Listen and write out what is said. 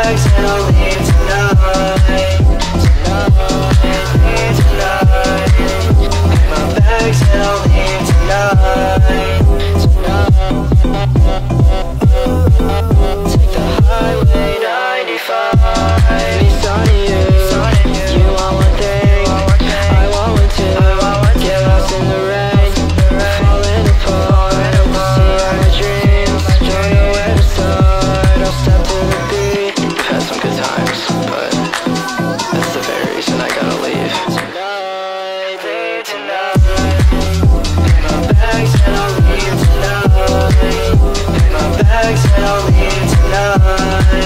bags and I'll leave tonight. Leave tonight. Pack my bags and I'll leave tonight. Take the highway 95. Me starting you. You want one thing, I want one too. Get lost in the rain, falling apart. See all my dreams, don't know where to start. I'll step to the beat. We've had some good times, but that's the very reason I gotta leave. Tonight, leave tonight. Pack my bags and I'll leave tonight. Pack my bags and I'll leave tonight.